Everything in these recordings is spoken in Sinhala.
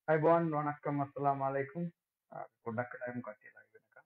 අයිබෝන් වනක්කම් අස්සලාමු අලයිකුම් පොඩ්ඩක් ටයිම් කට්ටිය ලයිව් එක.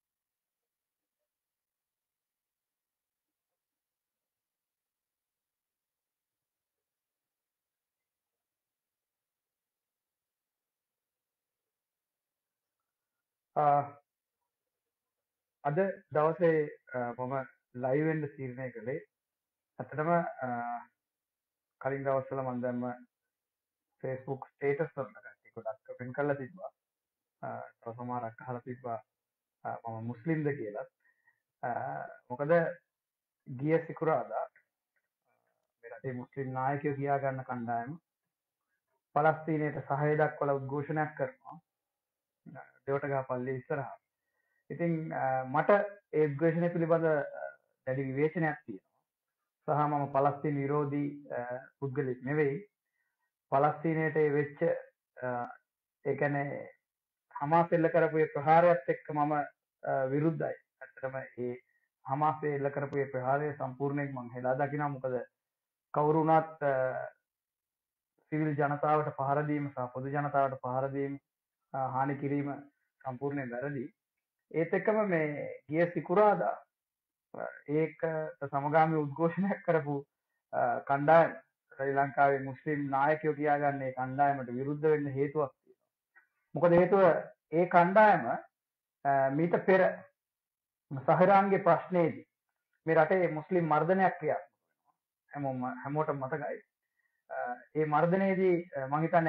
අද දවසේ මම ලයිව් වෙන්න තීරණය කළේ. ඇත්තටම කලින් දවස්වල මම දැම්ම Facebook ස්ටේටස් වලට කට්ටිය ගොඩක් පින් කරලා තිබ්බා. තව සමහරක් අහලා තිබ්බා මම මුස්ලිම්ද කියලා. මොකද ගිය සිකුරාදා මේ රටේ මුස්ලිම් නායකයෝ කියා ගන්න කණ්ඩායම පලස්තීනයට සහාය දක්වලා උද්ඝෝෂණයක් කරනවා. දෙවටගහ පල්ලිය ඉස්සරහා. ඉතින් මට ඒ උද්ඝෝෂණය පිළිබඳ දැඩි විවේචනයක් තියෙනවා. සහ මම පලස්තීන විරෝධී පුද්ගලෙක් නෙවෙයි. පලස්තීනයට වෙච්ච ඒ කියන්නේ හමාස් එල්ල කරපු ඒ ප්‍රහාරයත් එක්ක මම විරුද්ධයි. ඇත්තටම ඒ හමාස් එල්ල කරපු ඒ ප්‍රහාරය සම්පූර්ණයෙන් මම හෙලා දකිනවා. මොකද කවුරු වුණත් සිවිල් ජනතාවට පහර දීම සහ පොදු ජනතාවට පහර දීම හානි කිරීම සම්පූර්ණයෙන් වැරදි. ඒත් එක්කම මේ ගිය සිකුරාදා ඒකට සමගාමී උද්ඝෝෂණයක් කරපු කණ්ඩායම ශ්‍රී ලංකාවේ මුස්ලිම් නායකයෝ කියාගන්නේ කණ්ඩායමට විරුද්ධ වෙන්න හේතුවක් තියෙනවා. මොකද හේතුව ඒ කණ්ඩායම මීට පෙර සහරාන්ගේ ප්‍රශ්නයේදී මේ රටේ මුස්ලිම් මර්ධනයක් ක්‍රියාත්මක හැමෝටම මතකයි. ඒ මර්ධනයේදී මම හිතන්නේ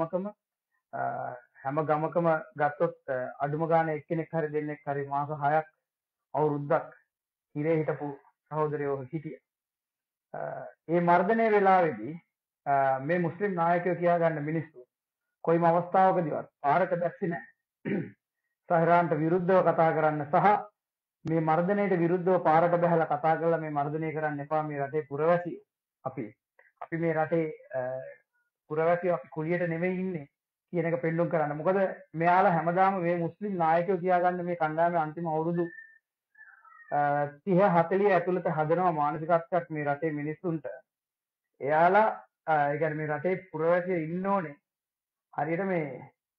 හැම ගමකම ගත්තොත් අඩුම ගානේ එක්කෙනෙක් හරි දෙන්නෙක් හරි මාස 6ක් අවුරුද්දක් හිරේ හිටපු සහෝදරයෝ හිටිය. ඒ මර්ධනය වෙලාවේදී මේ මුස්ලිම් නායකයෝ කියා ගන්න මිනිස්සු කොයිම අවස්ථාවකදීවත් පාරට බැස්සේ නැහැ. සහරාන්ට විරුද්ධව කතා කරන්න සහ මේ මර්ධනයට විරුද්ධව පාරට බහැලා කතා කරලා මේ මර්ධනය කරන්න එපා. මේ රටේ පුරවැසියෝ අපි මේ රටේ පුරවැසියෝ අපි කුලියට නෙමෙයි ඉන්නේ කියන එක පෙන්නුම් කරන්න. මොකද මෙයාලා හැමදාම මේ මුස්ලිම් නායකයෝ කියා ගන්න මේ කණ්ඩායමේ අන්තිම අවුරුදු 30-40 ඇතුළත හදනවා මානසිකත්වයක් මේ රටේ මිනිස්සුන්ට. එයාලා ඒ කියන්නේ මේ රටේ පුරවැසියෝ ඉන්න ඕනේ හරියට මේ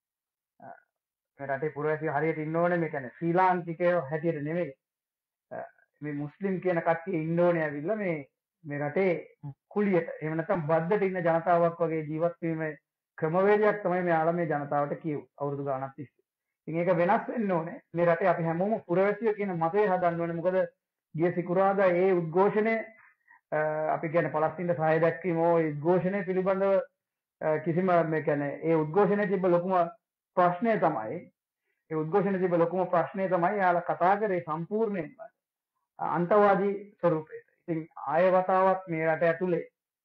රටේ පුරවැසියෝ හරියට ඉන්න ඕනේ මේ කියන්නේ ශ්‍රී ලාංකිකයෝ හැටියට නෙමෙයි. මේ මුස්ලිම් කියන කට්ටිය ඉන්න ඕනේ ඇවිල්ලා මේ රටේ කුලියට එහෙම නැත්නම් බද්දට ඉන්න ජනතාවක් වගේ ජීවත් වීමේ ක්‍රමවේදයක් තමයි මෙයාලා මේ ජනතාවට කියු අවුරුදු ගාණක් තිස්සේ. ඉතින් ඒක වෙනස් වෙන්න ඕනේ. මේ රටේ අපි හැමෝම පුරවැසියෝ කියන මතය හදන්න ඕනේ. මොකද ගිය සිකුරාදා ඒ උද්ඝෝෂණය අපි කියන්නේ පලස්තීනට සහාය දැක්වීම ඕ උද්ඝෝෂණය පිළිබඳව කිසිම මේ කියන්නේ ඒ උද්ඝෝෂණයේ තිබ්බ ලොකුම ප්‍රශ්නය තමයි යාලා කතා කරේ සම්පූර්ණයෙන්ම අන්තවාදී ස්වරූපයට. ඉතින් ආය වතාවක් මේ රට ඇතුලේ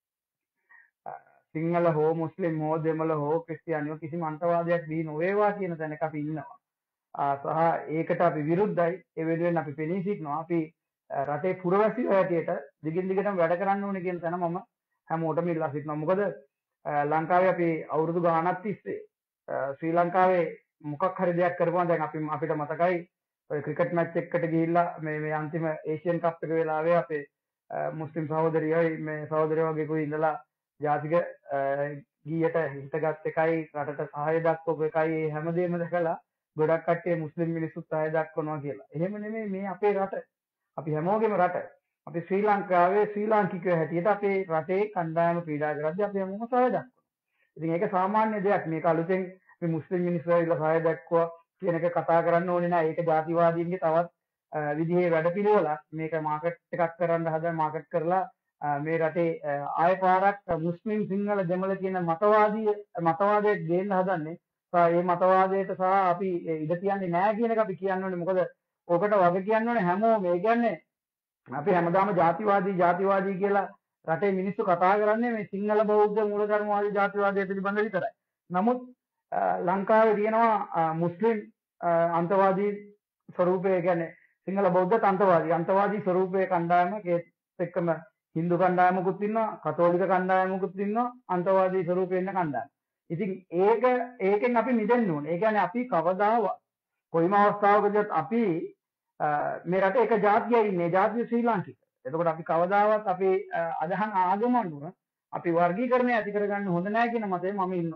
සිංහල හෝ මුස්ලිම් හෝ දෙමළ හෝ ක්‍රිස්තියානියෝ කිසිම අන්තවාදයක් දී නොවේවා කියන තැනක අපි ඉන්නවා. සහ ඒකට අපි විරුද්ධයි. ඒ වෙනුවෙන් අපි පෙනී සිටිනවා. අපි රටේ පුරවැසියෝ හැටියට දිගින් දිගටම වැඩ කරන්න ඕනේ කියන තැන මම හැමෝටම ඉල්ලා සිටිනවා. මොකද ලංකාවේ අපි අවුරුදු ගාණක් තිස්සේ ශ්‍රී ලංකාවේ මොකක් හරි දෙයක් කරපුවා දැන් අපිට මතකයි ඔය ක්‍රිකට් මැච් එකකට ගිහිල්ලා මේ අන්තිම ඒෂියන් කප් එක වෙලාවේ අපේ මුස්ලිම් සහෝදරියයි මේ සහෝදරයෝ වගේ කුයි ඉඳලා ජාතික ගීයට හිතගත් එකයි රටට සහාය දක්වපු එකයි මේ හැමදේම දැකලා ගොඩක් කට්ටිය මුස්ලිම් මිනිස්සුත් සහාය දක්වනවා කියලා. එහෙම නෙමෙයි මේ අපේ රට. අපි හැමෝගෙම රට. අපි ශ්‍රී ලංකාවේ ශ්‍රී ලාංකිකයෝ හැටියට අපේ රටේ කණ්ඩායම පීඩා කරද්දී අපි හැමෝම සහාය දක්වනවා. ඉතින් ඒක සාමාන්‍ය දෙයක්. මේක අලුතෙන් මේ මුස්ලිම් මිනිස්සු ඇවිල්ලා සහාය දක්වුවා කියන එක කතා කරන්න ඕනේ නෑ. ඒක ජාතිවාදීන්ගේ තවත් විදිහේ වැඩපිළිවෙලක්. මේක මාකට් එකක් කරන්න හදන මාකට් කරලා මේ රටේ ආය පාරක් මුස්ලිම් සිංහල දෙමළ කියන මතවාදයේ ගේන්න හදන්නේ. ඒ මතවාදයට සහ අපි ඉඩ තියන්නේ නෑ කියන එක අපි කියන්න ඕනේ. මොකද ඔකට වග කියන්න ඕනේ හැමෝම. ඒ කියන්නේ අපි හැමදාම ජාතිවාදී කියලා රටේ මිනිස්සු කතා කරන්නේ මේ සිංහල බෞද්ධ මූලධර්මවාදී ජාතිවාදය පිළිබඳ විතරයි. නමුත් ලංකාවේ තියෙනවා මුස්ලිම් අන්තවාදී ස්වරූපය කියන්නේ සිංහල බෞද්ධ අන්තවාදී ස්වරූපයේ කණ්ඩායමක් ඒත් එක්කම හින්දු කණ්ඩායමකුත් ඉන්නවා කතෝලික කණ්ඩායමකුත් ඉන්නවා අන්තවාදී ස්වරූපේ ඉන්න කණ්ඩායම. ඉතින් ඒකෙන් අපි මිදෙන්න ඕනේ. ඒ කියන්නේ අපි කවදාවත් කොයිම අවස්ථාවකදීත් අපි මේ රටේ එක ජාතියයි ඉන්නේ. ජාතිය ශ්‍රී ලාංකික. එතකොට අපි කවදාවත් අපි අදහන් ආගම අනුව අපි වර්ගීකරණය ඇති කරගන්න හොඳ නැහැ කියන මතේ මම ඉන්නවා.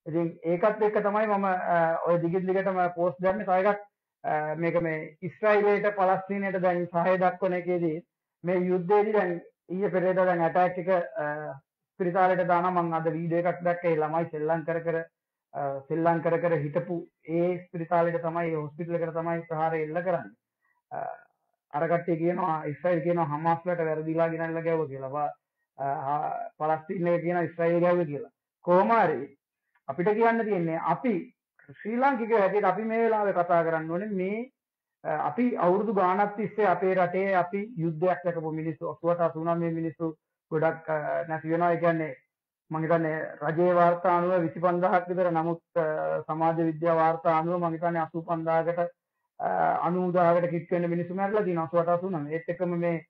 ඉතින් ඒකත් එක්ක තමයි මම ඔය දිගින් දිගටම පෝස්ට් ගන්න තව එකක් මේක මේ ඊශ්‍රායලයට පලස්තීනයට දැන් සහාය දක්වන එකේදී මේ යුද්ධයේදී දැන් ඊයේ පෙරේදා දැන් ඇටැක් එක ස්පිරිතාලයට දානවා. මම අද වීඩියෝ එකක් දැක්කේ ළමයි සෙල්ලම් කර කර හිටපු ඒ ස්පිරිතාලයට තමයි හොස්පිටල් එකට තමයි ප්‍රහාරය එල්ල කරන්නේ. අර කට්ටිය කියනවා ඊශ්‍රායල් කියනවා හමාස්ලට වැරදිලා ගෙනල්ලා ගැව්වා කියලා. පලස්තීනයේ කියනවා ඊශ්‍රායල් ගැව්වා කියලා. කොහොම හරි අපිට කියන්න තියෙන්නේ අපි ශ්‍රී ලාංකිකයෝ හැටියට අපි මේ වෙලාවේ කතා කරන්න ඕනේ මේ අපි අවුරුදු ගාණක් තිස්සේ අපේ රටේ අපි යුද්ධයක් දැකපු මිනිස්සු 88 89 මිනිස්සු ගොඩක් නැති වෙනවා. ඒ කියන්නේ මම හිතන්නේ රජයේ වාර්තා අනුව 25000ක් විතර. නමුත් සමාජ විද්‍යා වාර්තා අනුව මම හිතන්නේ 85000කට 90000කට කිට් වෙන්න මිනිස්සු මැරලා තියෙනවා 88 89. ඒත් එක්කම මේ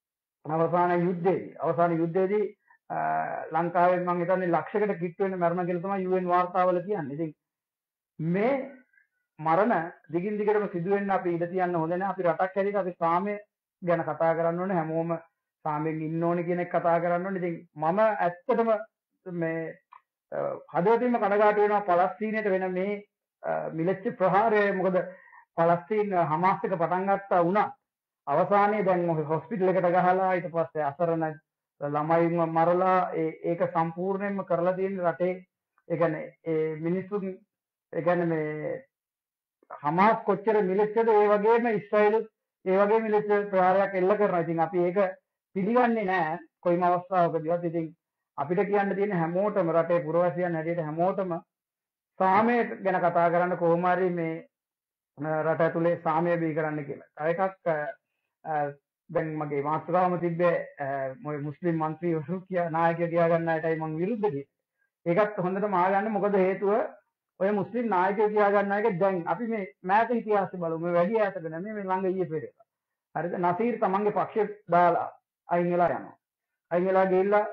අවසාන යුද්ධයේදී ලංකාවේ මම හිතන්නේ ලක්ෂයකට කිට් වෙන්න මරණ කියලා තමයි UN වාර්තාවල කියන්නේ. ඉතින් මේ මරණ දිගින් දිගටම සිදු වෙන්න අපි ඉඩ තියන්න හොඳ නැහැ. අපි රටක් හැටියට අපි සාමය ගැන කතා කරන්න ඕනේ. හැමෝම සාමයෙන් ඉන්න ඕනේ කියන එක කතා කරන්න ඕනේ. ඉතින් මම ඇත්තටම මේ හදවතින්ම කනගාටු වෙනවා පලස්තීනයට වෙන මේ මිලිච්ච ප්‍රහාරය. මොකද පලස්තීන හමාස් එක පටන් ගත්තා වුණා. අවසානයේ දැන් හොස්පිටල් එකට ගහලා ඊට පස්සේ අසරණ ළමයින්ව මරලා ඒක සම්පූර්ණයෙන්ම කරලා තියෙන රටේ. ඒ කියන්නේ ඒ මිනිස්සුන් ඒ කියන්නේ මේ හමාස් කොච්චර මිලිච්චද ඒ වගේම ඊශ්‍රායල් ඒ වගේ මිලිච්ච ප්‍රහාරයක් එල්ල කරනවා. ඉතින් අපි ඒක පිළිගන්නේ නැහැ කොයිම අවස්ථාවකදීවත්. ඉතින් අපිට කියන්න තියෙන හැමෝටම රටේ පුරවැසියන් හැටියට හැමෝටම සාමය ගැන කතා කරන්න කොහොම හරි මේ රට ඇතුලේ සාමය බිහි කරන්න කියලා. තව එකක් දැන් මගේ මාතෘකාවම තිබ්බේ මුස්ලිම් മന്ത്രിවරු නායකයෝ කියා ගන්න අයටයි මම විරුද්ධ. ඒකත් හොඳටම ආගන්න. මොකද හේතුව ඔය මුස්ලිම් නායකයෝ කියා ගන්න එක දැන් අපි මේ මෑත ඉතිහාසය බලමු. මේ වැඩි ඈතක නෙමෙයි මේ ළඟ ඊයේ පෙරේදා. හරිද? නසීර් තමන්ගේ පක්ෂය දාලා අයින් වෙලා යනවා. අයින් වෙලා ගිහිල්ලා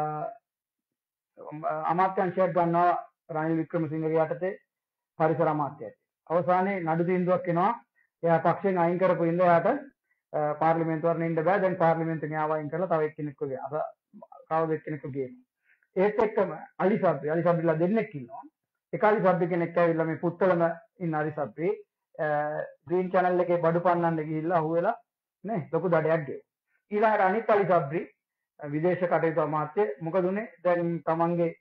අමාත්‍යංශයක් ගන්නවා රනිල් වික්‍රමසිංහගේ යටතේ පරිසර අමාත්‍යයට. අවසානයේ නඩු තීන්දුවක් එනවා. එයා පක්ෂයෙන් අයින් කරපු ඉඳ එයාට පාර්ලිමේන්තුවට ඉන්න බෑ. දැන් පාර්ලිමේන්තුවෙන් ආව අයින් කරලා තව එක්කෙනෙක්ව ගේනවා. කවුද එක්කෙනෙක්ව ගේනවා. ඒත් එක්කම අලි සබ්රිලා දෙන්නෙක් ඉන්නවා. එක අලි සබ්රි කෙනෙක් ඇවිල්ලා මේ පුත්තලම ඉන්න අලි සබ්රි ග්‍රීන් channel එකේ බඩු පන්නන්න ගිහිල්ලා අහුවෙලා නේ ලොකු දඩයක් ගෙවුවා. ඊළඟට අනිත් අලි සබ්රි විදේශ කටයුතු අමාත්‍ය මොකද උනේ? දැන් තමන්ගේ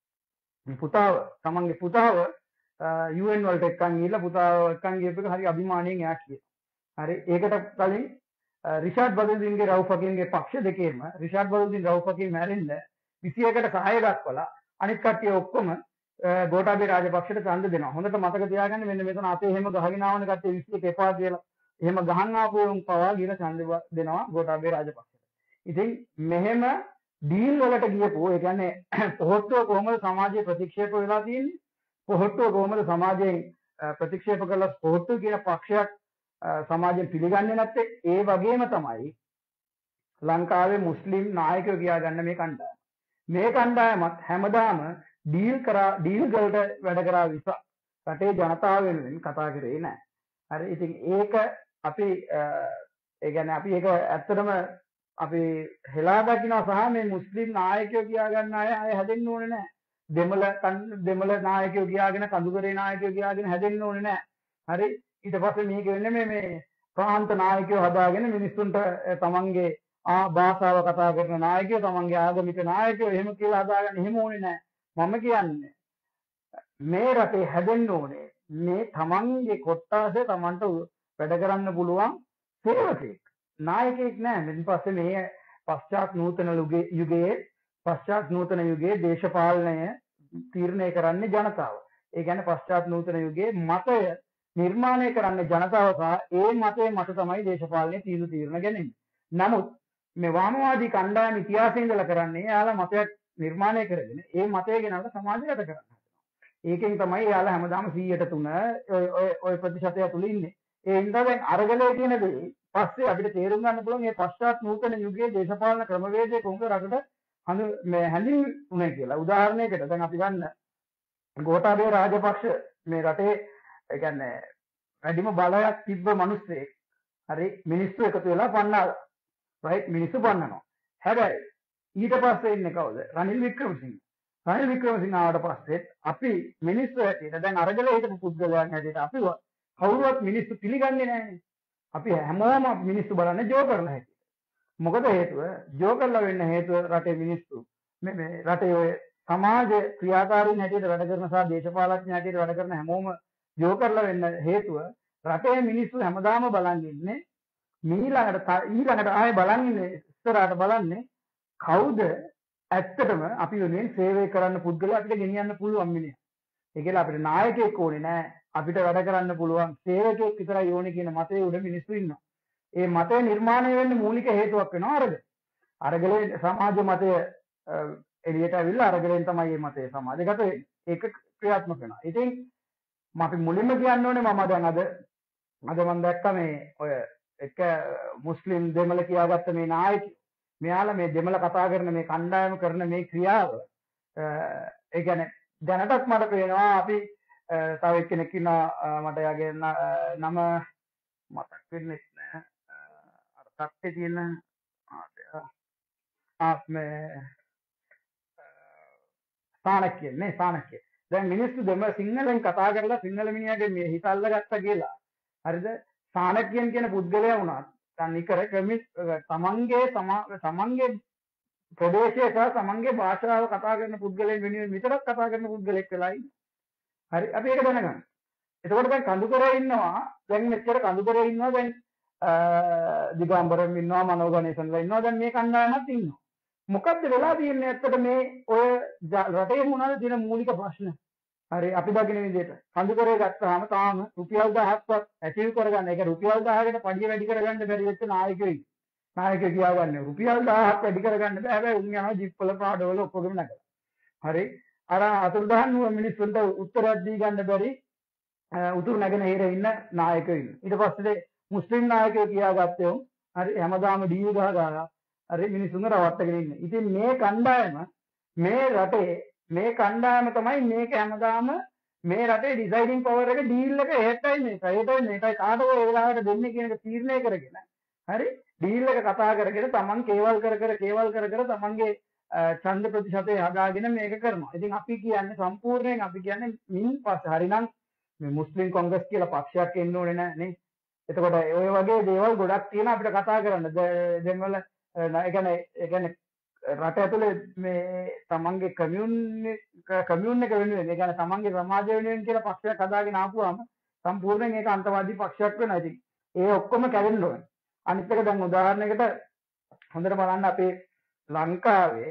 පුතාව UN වලට එක්කන් ගිහිල්ලා පුතාව එක්කන් ගියපු එක හරි අභිමාණයෙන් එයා කියනවා. හරි ඒකට කලින් රිෂාඩ් බදුදීන්ගේ රවුෆ් හකීම්ගේ පක්ෂ දෙකේම රිෂාඩ් බදුදීන් රවුෆ් හකීම් මැරෙන්න 21කට සහාය දක්වලා අනිත් කට්ටිය ඔක්කොම ගෝඨාභය රාජපක්ෂට ඡන්ද දෙනවා. හොඳට මතක තියාගන්න මෙන්න මෙතන අපේ එහෙම ගහගෙන ආවන කට්ටිය 21 එපා කියලා. එහෙම ගහන්න ආපු උන් පවා ගින ඡන්ද දෙනවා ගෝඨාභය රාජපක්ෂට. ඉතින් මෙහෙම ඩීල් වලට ගියපෝ ඒ කියන්නේ පොහොට්ටුව කොහොමද සමාජයේ ප්‍රතික්ෂේප වෙලා තියෙන්නේ? පොහොට්ටුව කොහොමද සමාජයෙන් ප්‍රතික්ෂේප කළා පොහොට්ටුව කියන පක්ෂයක් සමාජයෙන් පිළිගන්නේ නැත්තේ? ඒ වගේම තමයි ලංකාවේ මුස්ලිම් නායකයෝ කියා ගන්න මේ කණ්ඩායම. මේ කණ්ඩායමත් හැමදාම ඩීල් වලට වැඩ කරා විස රටේ ජනතාව වෙනුවෙන් කතා කරේ නැහැ. හරි ඉතින් ඒක අපි ඒ කියන්නේ අපි ඒක ඇත්තටම අපි හෙලා දකිනවා සහ මේ මුස්ලිම් නායකයෝ කියා ගන්න අය හැදෙන්න ඕනේ නැහැ. දෙමළ නායකයෝ කියාගෙන කඳුකරේ නායකයෝ කියාගෙන හැදෙන්න ඕනේ නැහැ. හරි ඊට පස්සේ මේක වෙන්නේ මේ ප්‍රාන්ත නායකයෝ හදාගෙන මිනිස්සුන්ට තමන්ගේ භාෂාව කතා කරන නායකයෝ තමන්ගේ ආගමික නායකයෝ එහෙම කියලා හදාගන්න එහෙම ඕනේ නැහැ. මම කියන්නේ මේ රටේ හැදෙන්න ඕනේ මේ තමන්ගේ කොට්ටාසේ තමන්ට වැඩ කරන්න පුළුවන් සේවකෙක්. නායකයෙක් නෑ. ඊට පස්සේ මේ පශ්චාත් නූතන යුගයේ දේශපාලනය තීරණය කරන්නේ ජනතාව. ඒ කියන්නේ පශ්චාත් නූතන යුගයේ මතය නිර්මාණය කරන්නේ ජනතාව සහ ඒ මතයේ මත තමයි දේශපාලනයේ තීරණ ගැනීම. නමුත් මේ වාමවාදී කණ්ඩායම ඉතිහාසයේ ඉඳලා කරන්නේ එයාලා මතයක් නිර්මාණය කරගෙන ඒ මතය ගෙනල්ලා සමාජගත කරනවා. ඒකෙන් තමයි එයාලා හැමදාම 100ට 3 ඔය ප්‍රතිශතය තුල ඉන්නේ. ඒ හින්දා දැන් අරගලයේ තියෙන දේ පස්සේ අපිට තේරුම් ගන්න පුළුවන් මේ පශ්චාත් නූතන යුගයේ දේශපාලන ක්‍රමවේදයේ කොහොමද රටට හැඳින්වුනේ කියලා. උදාහරණයකට දැන් අපි ගන්න ගෝඨාභය රාජපක්ෂ මේ රටේ ඒ කියන්නේ වැඩිම බලයක් තිබ්බ මිනිස්සෙක්. හරි මිනිස්සු එකතු වෙලා පන්නාලා. රයිට් මිනිස්සු පන්නනවා. හැබැයි ඊට පස්සේ ඉන්නේ කවුද? රනිල් වික්‍රමසිංහ. රනිල් වික්‍රමසිංහ ආවට පස්සේ අපි මිනිස්සු හැටියට දැන් අරගල හිටපු පුද්ගලයන් හැටියට අපි කවුරුවත් මිනිස්සු පිළිගන්නේ නැහැ. අපි හැමෝම මිනිස්සු බලන්නේ ජෝකර්ලා හැටියට. මොකද හේතුව ජෝකර්ලා වෙන්න හේතුව රටේ මිනිස්සු මේ රටේ ඔය සමාජ ක්‍රියාකාරීන් හැටියට වැඩ කරන සහ දේශපාලඥ හැටියට වැඩ කරන හැමෝම ජෝකර්ලා වෙන්න හේතුව රටේ මිනිස්සු හැමදාම බලන් ඉන්නේ ඊළඟට ආයෙ බලන් ඉන්නේ ඉස්සරහට බලන්නේ කවුද ඇත්තටම අපි වෙනුවෙන් සේවය කරන්න පුද්ගලයා අපිට ගෙනියන්න පුළුවන් මිනිහා. ඒකල අපිට නායකයෙක් ඕනේ නෑ. අපිට වැඩ කරන්න පුළුවන් සේවකයෙක් විතරයි ඕනේ කියන මතයේ උඩ මිනිස්සු ඉන්නවා. ඒ මතය නිර්මාණය වෙන්න මූලික හේතුවක් වෙනවා අරගල. අරගලේ සමාජ මතය එළියට ඇවිල්ලා අරගලෙන් තමයි මේ මතය සමාජගත වෙන්නේ. ඒක ක්‍රියාත්මක වෙනවා. ඉතින් අපි මුලින්ම කියන්න ඕනේ මම දැන් අද මම දැක්ක මේ ඔය එක මුස්ලිම් දෙමළ කියාගත්ත මේ නායකයෝ මෙයාලා මේ දෙමළ කතා කරන මේ කණ්ඩායම කරන මේ ක්‍රියාව ඒ කියන්නේ දැනටත් මට පේනවා අපි තව එක්කෙනෙක් ඉන්නවා මට යාගේ නම මතක් වෙන්නේ නැහැ අර තත්ත්වයේ තියෙන මේ සානක්‍ය දැන් මිනිස්සු දෙමළ සිංහලෙන් කතා කරලා සිංහල මිනිහාගේ මේ හිත අල්ලගත්තා කියලා හරිද සානක්‍යයන් කියන පුද්ගලයා වුණත් තනිකර තමන්ගේ ප්‍රදේශය සහ තමන්ගේ භාෂාව කතා කරන පුද්ගලයන් වෙනුවෙන් විතරක් කතා කරන පුද්ගලෙක් වෙලා ඉන්නේ. හරි අපි ඒක දැනගන්න. එතකොට දැන් කඳුකරේ ඉන්නවා දැන් මෙච්චර කඳුකරේ ඉන්නවා දැන් දිගම්බරම් ඉන්නවා මනෝගණේසන්ලා ඉන්නවා දැන් මේ කණ්ඩායමත් ඉන්නවා. මොකද්ද වෙලා තියෙන්නේ ඇත්තට මේ ඔය රටේ මොනවාද තියෙන මූලික ප්‍රශ්න? හරි අපි දකින විදිහට කඳුකරේ ගත්තාම තාම රුපියල් 1000ක්වත් ඇචීව් කරගන්න. ඒක රුපියල් 1000කට පඩිය වැඩි කරගන්න බැරි වෙච්ච නායකයෝ. නායකයෝ කියාගන්නේ රුපියල් 1000ක් වැඩි කරගන්න බෑ. හැබැයි උන් යනවා ජිප් වල පාඩවල ඔක්කොගෙම නැගලා. හරි අර අතුරුදහන් මිනිස්සුන්ට උත්තරයක් දී ගන්න බැරි උතුරු නැගෙන හිරේ ඉන්න නායකයෝ ඉන්න. ඊට පස්සේ මුස්ලිම් නායකයෝ කියාගත්තේ හරි හැමදාම ඩීවි ගහගා හරි මිනිස්සුන්ව රවට්ටගෙන ඉන්නේ. ඉතින් මේ කණ්ඩායම මේ රටේ මේ කණ්ඩායම තමයි මේක හැමදාම මේ රටේ ඩිසයිඩින් පවර් එක ඩීල් එක එහෙටයි මේකයි කාටද ඒ වෙලාවට දෙන්නේ කියන එක තීරණය කරගෙන හරි ඩීල් එක කතා කරගෙන තමන් කේවල් කර තමන්ගේ ඡන්ද ප්‍රතිශතය හදාගෙන මේක කරනවා. ඉතින් අපි කියන්නේ සම්පූර්ණයෙන් අපි කියන්නේ මින් පස්සේ හරිනම් මේ මුස්ලිම් කොංග්‍රස් කියලා පක්ෂයක් එන්න ඕනේ නැහැ නේ. එතකොට ඔය වගේ දේවල් ගොඩක් තියෙන අපිට කතා කරන්න. දැන් වල ඒ කියන්නේ රට ඇතුලේ මේ තමන්ගේ කමියුන් එක වෙනුවෙන් ඒ කියන්නේ තමන්ගේ සමාජය වෙනුවෙන් කියලා පක්ෂයක් හදාගෙන ආපුවාම සම්පූර්ණයෙන් ඒක අන්තවාදී පක්ෂයක් වෙනවා. ඉතින් ඒ ඔක්කොම කැඩෙන්න ඕනේ. අනිත් එක දැන් උදාහරණයකට හොඳට බලන්න අපේ ලංකාවේ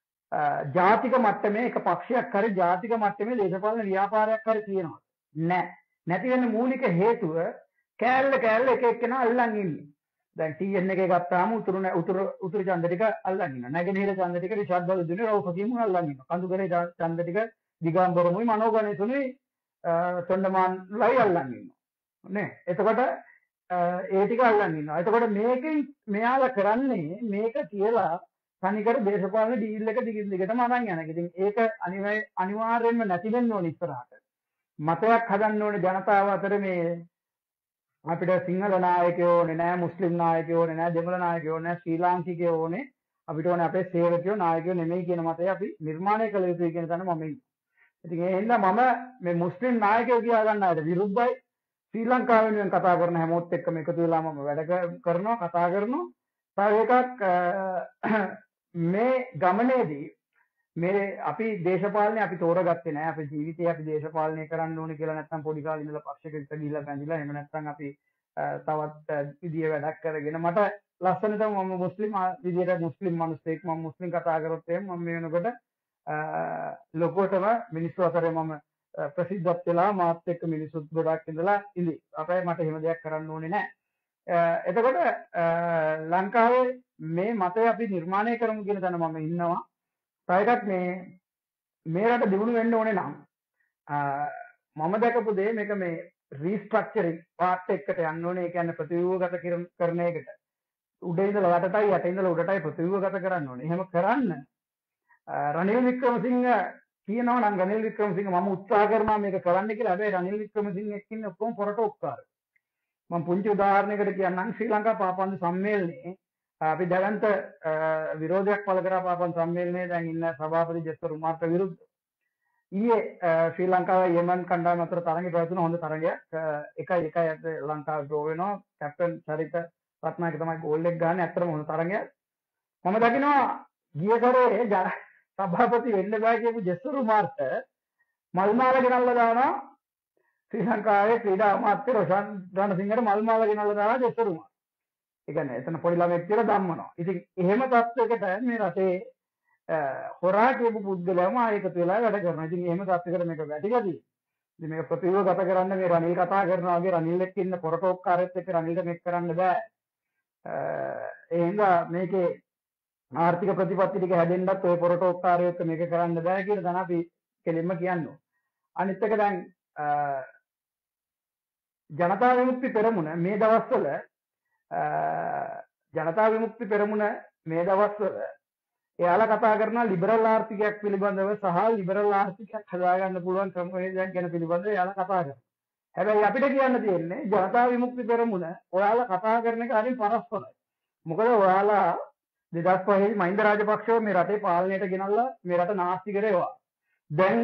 ජාතික මට්ටමේ එක පක්ෂයක් හරි ජාතික මට්ටමේ දේශපාලන ව්‍යාපාරයක් හරි තියෙනවා. නැති වෙන මූලික හේතුව කෑල්ල එක එක්කෙනා අල්ලන් ඉන්නේ. දැන් TN එකේ ගත්තාම උතුරු ඡන්ද ටික අල්ලන් ඉන්නවා. නැගෙනහිර ඡන්ද ටික රිෂාඩ් බල්දුනේ රවුපකීම අල්ලන් ඉන්නවා. කඳුකරේ ඡන්ද ටික දිගම්බරමුයි මනෝගණේසුනේ තොණ්ඩමාන්ලයි අල්ලන් ඉන්නවා. නේ? එතකොට ඒ ටික අල්ලන් ඉන්නවා. එතකොට මේකෙන් මෙයාලා කරන්නේ මේක කියලා තනිකර දේශපාලන ඩීල් එක දිගටම අරන් යන එක. ඉතින් ඒක අනිවාර්යයෙන්ම නැති වෙන්න ඕනේ ඉස්සරහට. මතයක් හදන්න ඕනේ ජනතාව අතර මේ අපිට සිංහල නායකයෝ ඕනේ නෑ මුස්ලිම් නායකයෝ ඕනේ නෑ දෙමළ නායකයෝ ඕනේ නෑ ශ්‍රී ලාංකිකයෝ ඕනේ අපිට ඕනේ අපේ සේවකයෝ නායකයෝ නෙමෙයි කියන මතය අපි නිර්මාණය කළ යුතුයි කියන තැන මම ඉන්නේ. ඉතින් ඒ හින්දා මම මේ මුස්ලිම් නායකයෝ කියා ගන්න අයට විරුද්ධයි. ශ්‍රී ලංකාව වෙනුවෙන් කතා කරන හැමෝත් එක්කම එකතු වෙලා මම වැඩ කරනවා කතා කරනවා. තව එකක් මේ ගමනේදී මේ අපි දේශපාලනේ අපි තෝරගත්තේ නැහැ. අපේ ජීවිතේ අපි දේශපාලනය කරන්න ඕනේ කියලා නැත්නම් පොඩි කාලේ ඉඳලා පක්ෂයකට ගිහිල්ලා බැඳිලා එහෙම නැත්නම් අපි තවත් විදිය වැඩක් කරගෙන මට ලස්සනටම මම මුස්ලිම් විදියට මුස්ලිම් මිනිස්සෙක් මම මුස්ලිම් කතා කරොත් එහෙම මම මේ වෙනකොට ලොකෝටම මිනිස්සු අතරේ මම ප්‍රසිද්ධත් වෙලා මාත් එක්ක මිනිස්සුත් ගොඩක් ඉඳලා ඉඳි. අපේ මට එහෙම දෙයක් කරන්න ඕනේ නැහැ. එතකොට ලංකාවේ මේ මතය අපි නිර්මාණය කරමු කියන තැන මම ඉන්නවා. තව එකක් මේ රට දියුණු වෙන්න ඕනේ නම් මම දැකපු දේ මේක මේ රීස්ට්‍රක්චරින් පාර්ට් එකකට යන්න ඕනේ. ඒ කියන්නේ ප්‍රතිව්‍යුහගත කරන එකට උඩ ඉඳලා යටටයි යට ඉඳලා උඩටයි ප්‍රතිව්‍යුහගත කරන්න ඕනේ. එහෙම කරන්න රනිල් වික්‍රමසිංහ කියනවා නම් රනිල් වික්‍රමසිංහ මම උත්සාහ කරනවා මේක කරන්න කියලා. හැබැයි රනිල් වික්‍රමසිංහ එක්ක ඉන්න ඔක්කොම පොරටෝක්කාරයෝ. මම පුංචි උදාහරණයකට කියන්නම් ශ්‍රී ලංකා පාපන්දු සම්මේලනයේ අපි දැනන්ත විරෝධයක් පළ කරා පාපන් සම්මේලනයේ දැන් ඉන්න සභාපති ජෙස්ටර් උමාර්ට විරුද්ධ ඊයේ ශ්‍රී ලංකාවේ යෙමන් කණ්ඩායම අතර තරඟය පැවතුන හොඳ තරඟයක් 1-1 අද ලංකාව ඩ්‍රෝ වෙනවා කැප්ටන් චරිත රත්නායක තමයි ගෝල් එක ගහන්නේ ඇත්තටම හොඳ තරඟයක් මම දකිනවා ගිය කරේ සභාපති වෙන්න බෑ කියපු ජෙස්ටර් උමාර්ට මල්මාල ගෙනල්ලා දානවා ශ්‍රී ලංකාවේ ක්‍රීඩා අමාත්‍ය රොෂාන් රණසිංහට මල්මාල ගෙනල්ලා දානවා ජෙස්ටර් උමාර් ඒ කියන්නේ එතන පොඩි ළමෙක් කියලා ධම්මනවා ඉතින් එහෙම තත්ත්වයකට මේ රටේ හොරා කියපු පුද්ගලයාම ආයෙත් වෙලා වැඩ කරනවා. ඉතින් එහෙම තත්ත්වයකට මේක වැටිලා තියෙනවා. ඉතින් මේක ප්‍රතිවිරුද්ධ ගත කරන්න මේ රනිල් කතා කරනවා වගේ රනිල් එක්ක ඉන්න පොරටෝක්කාරයෙක් එක්ක රනිල්ට මේක කරන්න බෑ. ඒ හින්දා මේකේ ආර්ථික ප්‍රතිපත්ති ටික හැදෙන්නත් ඔය පොරටෝක්කාරයෙක් එක්ක මේක කරන්න බෑ කියලා තමයි අපි කෙලින්ම කියන්නේ. අනිත් එක දැන් ජනතා විමුක්ති පෙරමුණ මේ දවස්වල ජනතා විමුක්ති පෙරමුණ මේ දවස්වල එයාලා කතා කරන ලිබරල් ආර්ථිකයක් පිළිබඳව සහ ලිබරල් ආර්ථිකයක් හදාගන්න පුළුවන් ක්‍රමවේදයක් ගැන පිළිබඳව එයාලා කතා කරනවා. හැබැයි අපිට කියන්න තියෙන්නේ ජනතා විමුක්ති පෙරමුණ ඔයාලා කතා කරන එක හරිය පරස්පරයි. මොකද ඔයාලා 2005 මහින්ද රාජපක්ෂව මේ රටේ පාලනයට ගෙනල්ලා මේ රට නාස්ති කරේවා. දැන්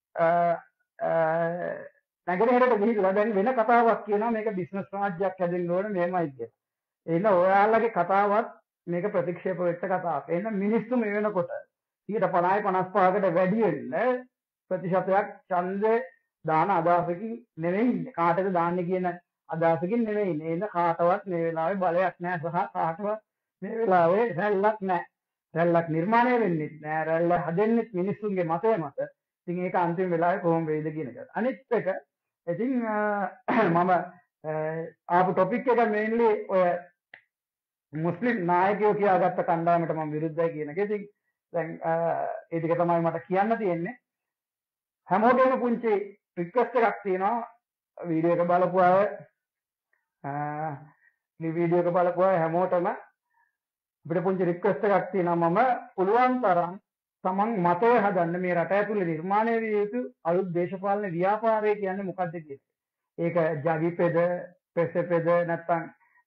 නැගෙනහිරට ගිහිල්ලා දැන් වෙන කතාවක් කියනවා මේක බිස්නස් රාජ්‍යයක් හැදෙන්න ඕනේ මෙහෙමයි කියලා. එහෙනම් ඔයාලගේ කතාවත් මේක ප්‍රතික්ෂේප වෙච්ච කතාවක්. එහෙනම් මිනිස්සු මේ වෙනකොට 50-55කට වැඩි වෙන්න ප්‍රතිශතයක් ඡන්දේ දාන අදහසකින් නෙවෙයි ඉන්නේ. කාටද දාන්නේ කියන අදහසකින් නෙවෙයි ඉන්නේ. එහෙනම් කාටවත් මේ වෙලාවේ බලයක් නැහැ සහ කාටවත් මේ වෙලාවේ රැල්ලක් නැහැ. රැල්ලක් නිර්මාණය වෙන්නේ නැහැ. රැල්ල හදන්නේ මිනිස්සුන්ගේ මතය මත. ඉතින් ඒක අන්තිම වෙලාවේ කොහොම වෙයිද කියන එක. අනිත් එක ඉතින් මම ආපු ටොපික් එක මේන්ලි ඔය මුස්ලිම් නායකයෝ කියාගත්ත කණ්ඩායමට මම විරුද්ධයි කියන එක. ඉතින් දැන් ඒ ටික තමයි මට කියන්න තියෙන්නේ. හැමෝගෙම පුංචි රික්වෙස්ට් එකක් තියෙනවා වීඩියෝ එක බලපු අය මේ වීඩියෝ එක බලපු අය හැමෝටම අපිට පුංචි රික්වෙස්ට් එකක් තියෙනවා මම පුළුවන් තරම් තමන් මතය හදන්න මේ රට ඇතුලේ නිර්මාණය විය යුතු අලුත් දේශපාලන ව්‍යාපාරය කියන්නේ මොකක්ද කියලා. ඒක ජවිපෙද, පෙසෙපෙද නැත්නම්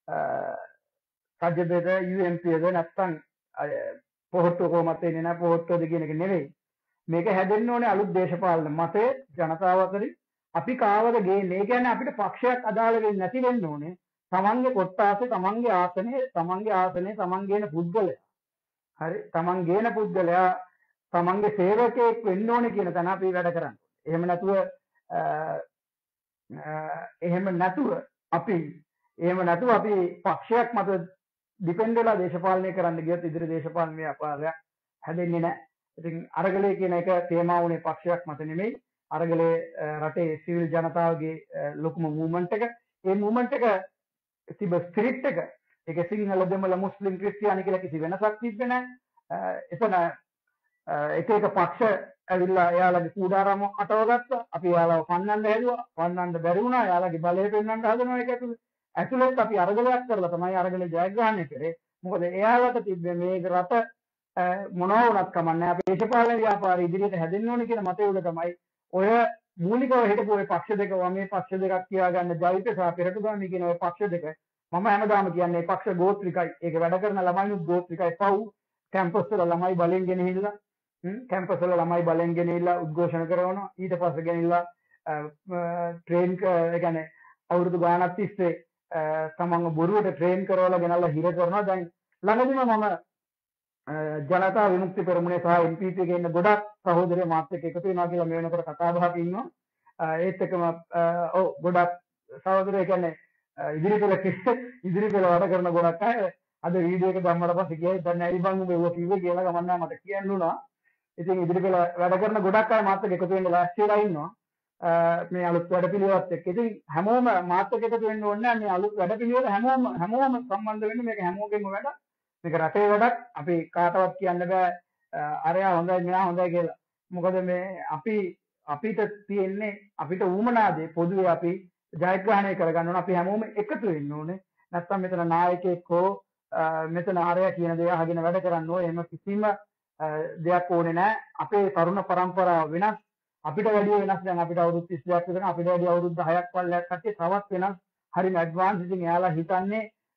රජබෙද UMPද නැත්නම් පොහොට්ටුව කොහොමද එන්නේ නැහැ පොහොට්ටුවද කියන එක නෙවෙයි. මේක හැදෙන්න ඕනේ අලුත් දේශපාලන මතය ජනතාව අතරින් අපි කාවද ගේන්නේ. ඒ කියන්නේ අපිට පක්ෂයක් අදාළ වෙන්නේ නැති වෙන්න ඕනේ. තමන්ගේ කොට්ටාසේ තමන්ගේ ආසනේ තමන් ගේන පුද්ගලයා. හරි තමන් ගේන පුද්ගලයා තමන්ගේ සේවකයෙක් වෙන්න ඕනේ කියන තැන අපි වැඩ කරන්නේ. එහෙම නැතුව අපි පක්ෂයක් මත ඩිපෙන්ඩ් වෙලා දේශපාලනය කරන්න ගියොත් ඉදිරි දේශපාලන ව්‍යාපාරයක් හැදෙන්නේ නැහැ. ඉතින් අරගලය කියන එක තේමා වුණේ පක්ෂයක් මත නෙමෙයි. අරගලේ රටේ සිවිල් ජනතාවගේ ලොකුම මූවමන්ට් එක. ඒ මූවමන්ට් එක තිබ්බ ස්පිරිට් එක ඒක සිංහල දෙමළ මුස්ලිම් ක්‍රිස්තියානි කියලා කිසි වෙනසක් තිබ්බේ නැහැ. එතන එක පක්ෂ ඇවිල්ලා එයාලගේ කූඩාරම අටවගත්තා. අපි එයාලව පන්නන්න හැදුවා. පන්නන්න බැරි වුණා. එයාලගේ බලය පෙන්වන්න හදනවා ඒක ඇතුලේ. ඇතුළත් අපි අරගලයක් කරලා තමයි අරගලේ ජයග්‍රහණය කරේ. මොකද එයාලට තිබ්බේ මේක රට මොනවා වුණත් කමන්නේ අපේ දේශපාලන ව්‍යාපාරය ඉදිරියට හැදෙන්න ඕනේ කියන මතය උඩ තමයි ඔය මූලිකව හිටපු ඔය පක්ෂ දෙක වමේ පක්ෂ දෙකක් කියාගන්න ජවිප සහ පෙරටුගාමී කියන ඔය පක්ෂ දෙක මම හැමදාම කියන්නේ පක්ෂ ගෝත්‍රිකයි. ඒක වැඩ කරන ළමයිනුත් ගෝත්‍රිකයි පව්. කැම්පස් වල ළමයි බලෙන් ගෙනහිල්ලා උද්ඝෝෂණ කරනවා. ඊට පස්සේ ගෙනහිල්ලා ට්‍රේන් ඒ කියන්නේ අවුරුදු ගාණක් තිස්සේ තමන්ව බොරුවට ට්‍රේන් කරවලා ගෙනල්ලා හිර කරනවා. දැන් ළඟදිම මම ජනතා විමුක්ති පෙරමුණේ සහ NPP එකේ ඉන්න ගොඩක් සහෝදරයෝ මාත් එක්ක එකතු වෙනවා කියලා මේ වෙනකොට කතා බහක ඉන්නවා. ඒත් එක්කම ගොඩක් සහෝදරයෝ කියන්නේ ඉදිරිපෙළ වැඩ කරන ගොඩක් අය අද වීඩියෝ එක දැම්මට පස්සේ කියයි දැන් ඇයි බං උඹ ඒව කිව්වේ කියලා ගමන් නැහැ මට කියන්න උනා. ඉතින් ඉදිරිපෙළ වැඩ කරන ගොඩක් අය මාත් එක්ක එකතු වෙන්න ලෑස්ති වෙලා ඉන්නවා. මේ අලුත් වැඩපිළිවෙලත් එක්ක. ඉතින් හැමෝම මාත් එක්ක එකතු වෙන්න ඕනේ නැහැ. මේ අලුත් වැඩපිළිවෙල හැමෝම සම්බන්ධ වෙන්න මේක හැමෝගෙම වැඩක්. මේක රටේ වැඩක්. අපි කාටවත් කියන්න බෑ අරයා හොඳයි මෙයා හොඳයි කියලා. මොකද මේ අපිට තියෙන්නේ අපිට ඌමනාදේ පොදුවේ අපි ජයග්‍රහණය කරගන්න ඕන. අපි හැමෝම එකතු වෙන්න ඕනේ. නැත්තම් මෙතන නායකයෙක් හෝ මෙතන ආරයා කියන දේ අහගෙන වැඩ කරන්න ඕනේ. එහෙම කිසිම දෙයක් ඕනේ නැහැ. අපේ තරුණ පරම්පරාව වෙනස්. අපිට වැඩි වෙනස්. දැන් අපිට අවුරුදු 32ක් විතර අපිට වැඩි අවුරුදු 10ක් පල්ලයක් කට්ටිය තවත් වෙනස්. හරිම ඇඩ්වාන්ස්. ඉතින් එයාලා හිතන්නේ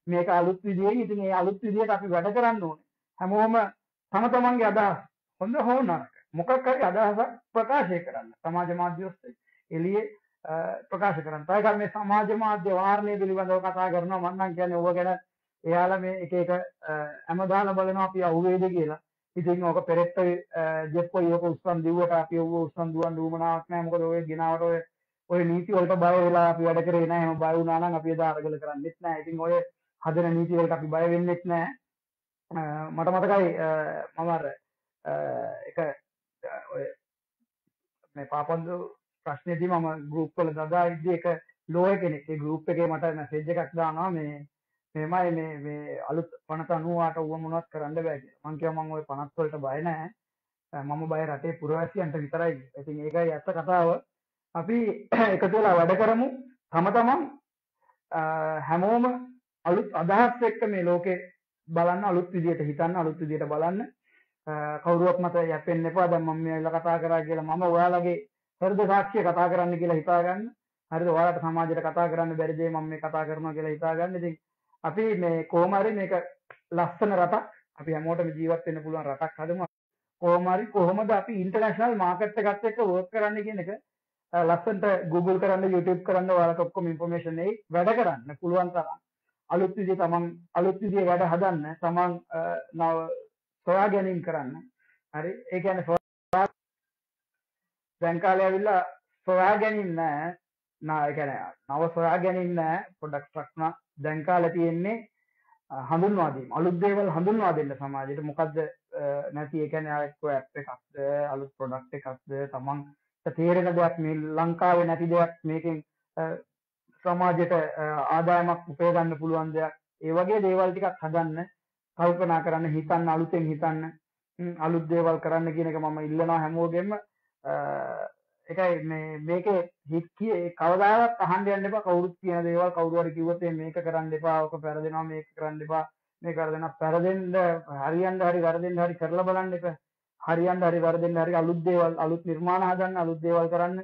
මේක අලුත් විදියෙන් ඉතින් ඒ අලුත් විදියට අපි වැඩ කරන්න ඕනේ. හැමෝම තම තමන්ගේ අදහස් හොඳ හෝ නරක මොකක් හරි අදහසක් ප්‍රකාශය කරන්න. සමාජ මාධ්‍ය ඔස්සේ එළියේ ප්‍රකාශ කරන්න. ඒකයි මේ සමාජ මාධ්‍ය වාරණය පිළිබඳව කතා කරනවා. මම නම් කියන්නේ ඕව ගැන එයාලා මේ එක එක හැමදාම බලනවා අපි අහුවේද කියලා. ඉතින් ඕක පෙරෙට්ට ජෙප්පෝ යෝක උස්සන් දිව්වට අපි ඔව්ව උස්සන් දුවන් දුමනාවක් නැහැ. මොකද ඔය ගෙනාවට ඔය නීති වලට බය වෙලා අපි වැඩ කරේ නැහැ. එහෙම බය වුණා නම් අපි එදා අරගල කරන්නෙත් නැහැ. ඉතින් ඔය හදන නීති වලට අපි බය වෙන්නෙත් නැහැ. මට මතකයි මම අර එක ඔය මේ පාපන්දු ප්‍රශ්නේදී මම ගෲප් වල දදා ඉද්දි එක ලෝය කෙනෙක් ඒ ගෲප් එකේ මට මැසේජ් එකක් දානවා මෙහෙමයි මේ අලුත් පනත 98 ඌව මොනවත් කරන්න බෑ කියලා. මං කිව්වා මං ওই පනත් වලට බය නැහැ. මම බය රටේ පුරවැසියන්ට විතරයි. ඉතින් ඒකයි ඇත්ත කතාව. අපි එකතු වෙලා වැඩ කරමු. තම තමන් හැමෝම අලුත් අදහස් එක්ක මේ ලෝකේ බලන්න, අලුත් විදියට හිතන්න, අලුත් විදියට බලන්න. කවුරුවත් මත යැපෙන්න එපා. දැන් මම මේ කතා කරා කියලා මම ඔයාලගේ හෘද සාක්ෂිය කතා කරන්න කියලා හිතාගන්න. හරිද? ඔයාලට සමාජයට කතා කරන්න බැරි දේ මම මේ කතා කරනවා කියලා හිතාගන්න. ඉතින් අපි මේ කොහොම හරි මේක ලස්සන රටක් අපි හැමෝටම ජීවත් වෙන්න පුළුවන් රටක් හදමු. කොහොම හරි කොහොමද අපි ඉන්ටර්නැෂනල් මාකට් එකත් එක්ක වර්ක් කරන්න කියන එක ලස්සනට Google කරන්න, YouTube කරන්න ඔයාලට ඔක්කොම ඉන්ෆර්මේෂන් එයි. වැඩ කරන්න පුළුවන් තරම් අලුත් විදිහේ තමන් අලුත් විදිහේ වැඩ හදන්න, තමන් නව සොයා ගැනීම කරන්න. හරි? ඒ කියන්නේ දැන් කාලේ ඇවිල්ලා සොයා ගැනීම නෑ. ඒ කියන්නේ නව සොයා ගැනීම නෑ. පොඩ්ඩක් ප්‍රශ්න දැන් කාලේ තියෙන්නේ හඳුන්වා දීම. අලුත් දේවල් හඳුන්වා දෙන්න සමාජයට. මොකද්ද නැති ඒ කියන්නේ එක්ක ඇප් එකක්ද, අලුත් ප්‍රොඩක්ට් එකක්ද, තමන් තේරෙන දෙයක් මේ ලංකාවේ නැති දෙයක් මේකෙන් සමාජයට ආදායමක් උපය ගන්න පුළුවන් දෙයක්. ඒ වගේ දේවල් ටිකක් හදන්න, කල්පනා කරන්න, හිතන්න, අලුතෙන් හිතන්න, අලුත් දේවල් කරන්න කියන එක මම ඉල්ලනවා හැමෝගෙම. ඒකයි මේකේ හිත කවදාවත් අහන්න යන්න එපා. කවුරුත් කියන දේවල් කවුරු හරි කිව්වොත් මේක කරන්න එපා, ඔක පෙරදෙනවා, මේක කරන්න එපා, මේක කරදෙනවා. පෙරදෙන්න හරියන්න හරි වරදෙන්න හරි කරලා බලන්න එපා. හරියන්න හරි වරදෙන්න හරි අලුත් දේවල්, අලුත් නිර්මාණ හදන්න, අලුත් දේවල් කරන්න.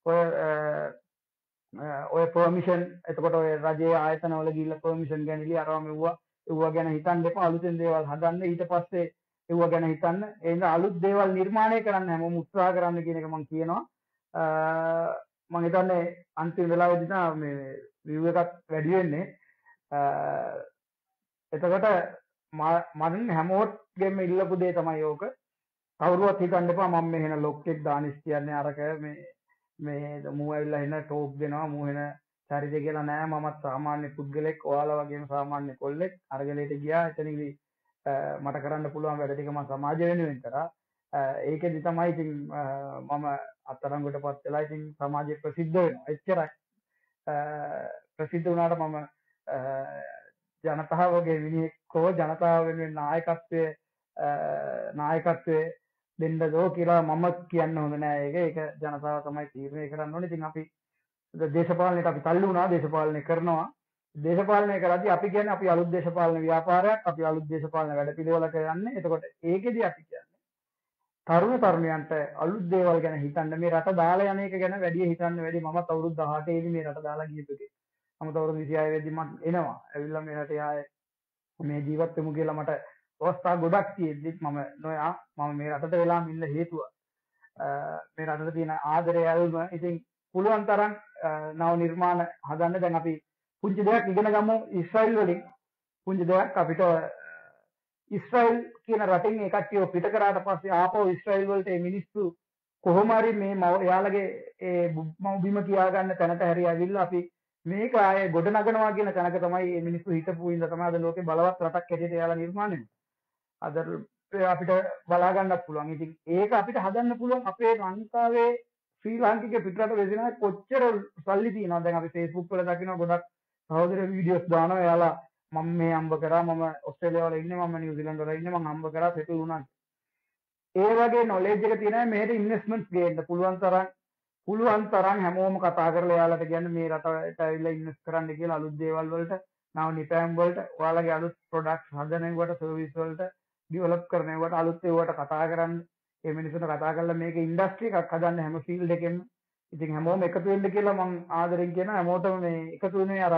ඔය පර්මිෂන් එතකොට ඔය රජයේ ආයතන වල ගිහිල්ලා පර්මිෂන් ගැනීමලි අරවා මෙව්වා ගැන හිතන්න එපා. අලුතෙන් දේවල් හදන්න. ඊට පස්සේ ඒව ගැන හිතන්න. ඒ නිසා අලුත් දේවල් නිර්මාණය කරන්න හැමෝම උත්සාහ කරන්න කියන එක මම කියනවා. මම හිතන්නේ අන්තිම වෙලාවේදී තමයි මේ view එකක් වැඩි වෙන්නේ. එතකොට මම හැමෝටම ඉල්ලපු දේ තමයි ඕක. කවුරුවත් හිතන්න එපා මම මේ වෙන ලොක්ෙක් දානිස් කියන්නේ අරක මේ මූ ඇවිල්ලා එන ටෝක් දෙනවා මූ වෙන චරිතය කියලා නෑ. මමත් සාමාන්‍ය පුද්ගලෙක්. ඔයාලා වගේම සාමාන්‍ය කොල්ලෙක්. අරගලයට ගියා. එතනදී මට කරන්න පුළුවන් වැඩ ටික මම සමාජ වෙනුවෙන් කරා. ඒකෙදි තමයි ඉතින් මම අත්අඩංගුවටපත් වෙලා ඉතින් සමාජයේ ප්‍රසිද්ධ වෙනවා. එච්චරයි. ප්‍රසිද්ධ වුණාට මම ජනතාවගේ විනිශ්චයකෝ ජනතාව වෙනුවෙන් නායකත්වයේ දෙන්න දෝ කියලා මම කියන්න හොඳ නෑ. ඒක ජනතාව තමයි තීරණය කරන්න ඕනේ. ඉතින් අපි දේශපාලනයට අපි තල්ලු වුණා. දේශපාලනය කරනවා. දේශපාලනය කරද්දී අපි කියන්නේ අපි අලුත් දේශපාලන ව්‍යාපාරයක්, අපි අලුත් දේශපාලන වැඩපිළිවෙලක යන්නේ. එතකොට ඒකෙදි අපි කියන්නේ තරුණ තරුණියන්ට අලුත් දේවල් ගැන හිතන්න, මේ රට දාලා යන එක ගැන වැඩි හිතන්න වැඩි. මමත් අවුරුදු 18 දී මේ රට දාලා ගියපු එකේ. මම අවුරුදු 26 වෙද්දි මම එනවා. ඇවිල්ලා මේ රටේ ආයේ මේ ජීවත් වෙමු කියලා මට අවස්ථා ගොඩක් තියෙද්දි මම නොයා. මම මේ රටට වෙලාම ඉන්න හේතුව මේ රටට තියෙන ආදරය ඇල්ම. ඉතින් පුළුවන් තරම් නව නිර්මාණ හදන්න. දැන් අපි පුංචි දෙයක් ඉගෙන ගමු ඊශ්‍රායල් වලින්. පුංචි දෙයක් අපිට ඊශ්‍රායල් කියන රටින් ඒ කට්ටිය පිට කරාට පස්සේ ආපහු ඊශ්‍රායල් වලට මේ මිනිස්සු කොහොම හරි මේ එයාලගේ ඒ මව්බිම කියා ගන්න තැනට හැරි ඇවිල්ලා අපි මේක ආයේ ගොඩ නගනවා කියන තැනක තමයි මේ මිනිස්සු හිතපු ඉඳ තමයි අද ලෝකේ බලවත් රටක් හැටියට එයාලා නිර්මාණය වෙන්නේ. අද අපිට බලා ගන්නත් පුළුවන්. ඉතින් ඒක අපිට හදන්න පුළුවන් අපේ ලංකාවේ ශ්‍රී ලාංකික පිටරට වෙදිනා කොච්චර සල්ලි තියෙනවද? දැන් අපි Facebook වල දකිනවා ගොඩක් සහෝදර වීඩියෝස් දානවා. එයාලා මම මේ හම්බ කරා, මම ඔස්ට්‍රේලියාව වල ඉන්නේ, මම නිව්සීලන්ත වල ඉන්නේ, මම හම්බ කරා සෙටල් වුණා. ඒ වගේ නොලෙජ් එක තියෙනවා. මෙහෙට ඉන්වෙස්ට්මන්ට්ස් ගේන්න පුළුවන් තරම් හැමෝම කතා කරලා එයාලට කියන්නේ මේ රටට ඇවිල්ලා ඉන්වෙස්ට් කරන්න කියලා අලුත් දේවල් වලට, නව නිපැම් වලට, ඔයාලගේ අලුත් ප්‍රොඩක්ට්ස් හදනවට, සර්විස් වලට, ඩෙවලොප් කරනවට, අලුත් ඒවට කතා කරන්න. මේ මිනිස්සුන්ට කතා කරලා මේක ඉන්ඩස්ට්‍රි එකක් හදන්න හැම ෆීල්ඩ් එකෙම. ඉතින් හැමෝම එකතු වෙන්න කියලා මම ආදරෙන් කියනවා. හැමෝටම මේ එකතු වෙන්නේ අර අපි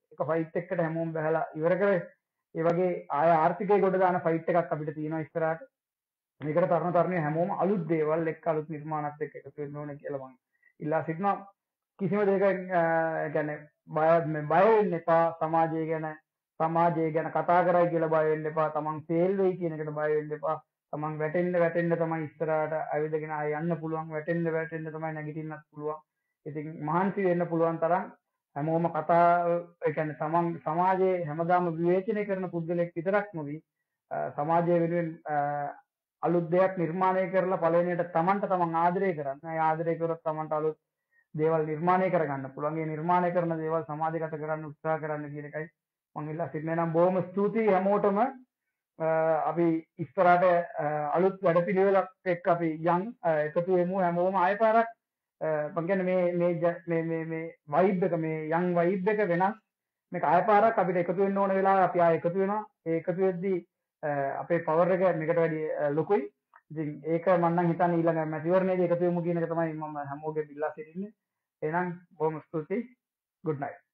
එක ෆයිට් එකකට හැමෝම බහලා ඉවර කරේ. ඒ වගේ ආය ආර්ථිකය කොට දාන ෆයිට් එකක් අපිට තියෙනවා ඉස්සරහට. මේකට තරුණ තරුණිය හැමෝම අලුත් දේවල් එක්ක අලුත් නිර්මාණات එක්ක එකතු වෙන්න ඕනේ කියලා මම ඉල්ලා සිටිනවා. කිසිම දෙයක කියන්නේ බය වෙන්න එපා. සමාජය ගැන කතා කරයි කියලා බය වෙන්න එපා. තමන් ෆේල් වෙයි කියන එකට බය වෙන්න එපා. තමන් වැටෙන්න තමයි ඉස්සරහට ඇවිදගෙන ආය යන්න පුළුවන්. වැටෙන්න තමයි නැගිටින්නත් පුළුවන්. ඉතින් මහන්සි වෙන්න පුළුවන් තරම් හැමෝම ඒ කියන්නේ තමන් සමාජයේ හැමදාම විවේචනය කරන පුද්ගලෙක් විතරක් නොවි සමාජය වෙනුවෙන් අලුත් දෙයක් නිර්මාණය කරලා පළවෙනියට තමන්ට තමන් ආදරය කරන්න. ඒ ආදරය කරොත් තමන්ට අලුත් දේවල් නිර්මාණය කරගන්න පුළුවන්. ඒ නිර්මාණය කරන දේවල් සමාජගත කරන්න උත්සාහ කරන්න කියන එකයි මම ඉල්ලා සිටින්නේ. නම් බොහොම ස්තුතියි හැමෝටම. අපි ඉස්සරහට අලුත් වැඩපිළිවෙලක් එක්ක අපි එකතු වෙමු හැමෝම ආයෙ පාරක්. මම කියන්නේ මේ වයිබ් එක මේ යන් වයිබ් එක වෙනස්. මේක ආයෙ පාරක් අපිට එකතු වෙන්න ඕන වෙලාව අපි ආයෙ එකතු වෙනවා. ඒ එකතු වෙද්දී අපේ පවර් එක මේකට වැඩි ලොකුයි. ඉතින් ඒක මම නම් හිතන්නේ ඊළඟ මැතිවරණයේදී එකතු වෙමු කියන එක තමයි මම හැමෝගෙම ඉල්ලා සිටින්නේ. එහෙනම් බොහොම ස්තුතියි. good night.